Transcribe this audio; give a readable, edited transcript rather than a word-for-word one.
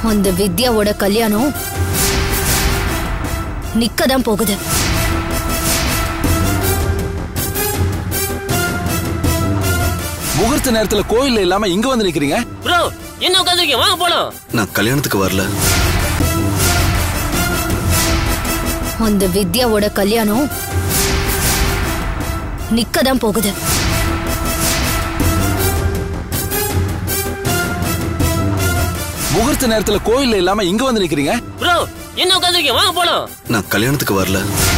அந்த வித்யாவோட கல்யாணம் நிக்கதான் போகுது. முகூர்த்த நேரத்துல கோயில்ல இல்லாம இங்க வந்து நிக்கிறீங்க. ப்ரோ என்ன உட்கார்ந்திருக்கீங்க, வாங்க போலாம். நான் கல்யாணத்துக்கு வரல. அந்த வித்யாவோட கல்யாணம் நிக்கதான் போகுது. முகூர்த்த நேரத்துல கோயில்ல இல்லாம இங்க வந்து நிக்கிறீங்க. ப்ரோ என்ன உட்கார்ந்திருக்கீங்க, வாங்க போலாம். நான் கல்யாணத்துக்கு வரல.